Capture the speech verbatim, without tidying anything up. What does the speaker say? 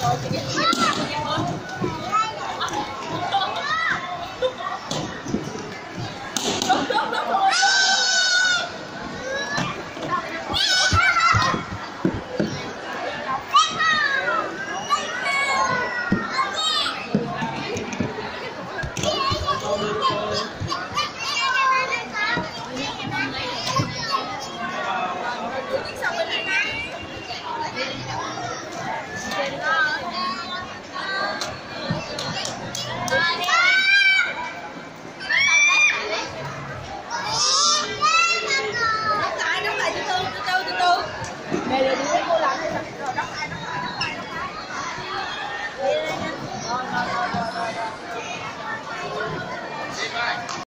Hãy subscribe cho kênh Ghiền Mì Gõ để không bỏ lỡ